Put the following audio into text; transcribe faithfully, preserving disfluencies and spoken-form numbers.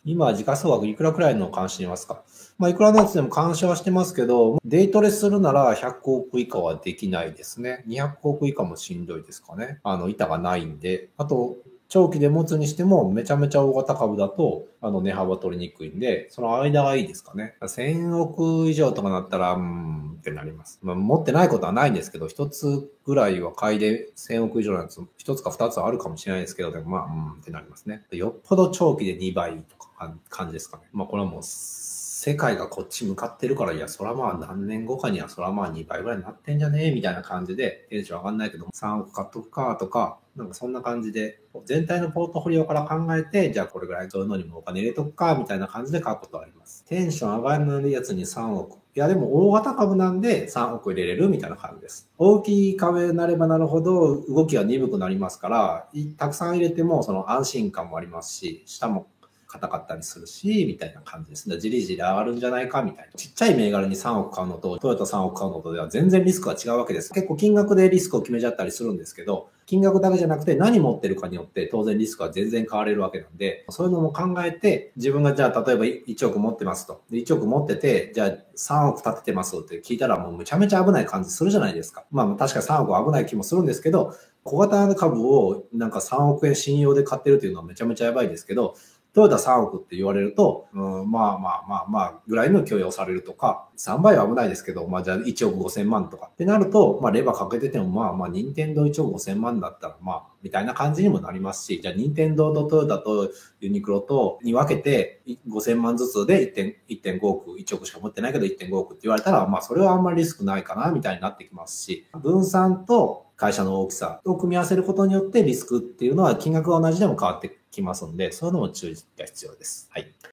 今、時価総額いくらくらいの監視していますか？まあ、いくらのやつでも監視はしてますけど、デイトレするならひゃくおく以下はできないですね。にひゃくおく以下もしんどいですかね。あの、板がないんで。あと、長期で持つにしても、めちゃめちゃ大型株だと、あの、値幅取りにくいんで、その間がいいですかね。せんおく以上とかなったら、うーんってなります。まあ、持ってないことはないんですけど、一つぐらいは買いでせんおく以上のやつ、一つか二つはあるかもしれないですけど、でもまあ、うーんってなりますね。よっぽど長期でにばいとか感じですかね。まあ、これはもう、世界がこっち向かってるから、いや、そらまあ何年後かにはそらまあにばいぐらいになってんじゃねえみたいな感じで、テンション上がんないけど、さんおく買っとくかとか、なんかそんな感じで、全体のポートフォリオから考えて、じゃあこれぐらいそういうのにもお金入れとくか、みたいな感じで買うことはあります。テンション上がらないやつにさんおく。いや、でも大型株なんでさんおく入れれるみたいな感じです。大きい株になればなるほど動きが鈍くなりますから、たくさん入れてもその安心感もありますし、下も硬かったりするし、みたいな感じですね。じりじり上がるんじゃないかみたいな。ちっちゃい銘柄にさんおく買うのと、トヨタさんおく買うのとでは全然リスクが違うわけです。結構金額でリスクを決めちゃったりするんですけど、金額だけじゃなくて何持ってるかによって当然リスクは全然変われるわけなんで、そういうのも考えて、自分がじゃあ例えばいちおく持ってますと。いちおく持ってて、じゃあさんおく立ててますって聞いたらもうめちゃめちゃ危ない感じするじゃないですか。まあ確かにさんおくは危ない気もするんですけど、小型株をなんかさんおくえん信用で買ってるっていうのはめちゃめちゃやばいですけど、トヨタさんおくって言われると、うん、まあまあまあまあ、ぐらいの許容されるとか、さんばいは危ないですけど、まあじゃあいちおくごせんまんとかってなると、まあレバーかけてても、まあまあ、任天堂いちおくごせんまんだったら、まあ、みたいな感じにもなりますし、じゃあ任天堂とトヨタとユニクロとに分けてごせんまんずつでいってんごおく、いちおくしか持ってないけどいってんごおくって言われたら、まあそれはあんまりリスクないかな、みたいになってきますし、分散と会社の大きさを組み合わせることによってリスクっていうのは金額が同じでも変わってきますので、そういうのも注意が必要です。はい。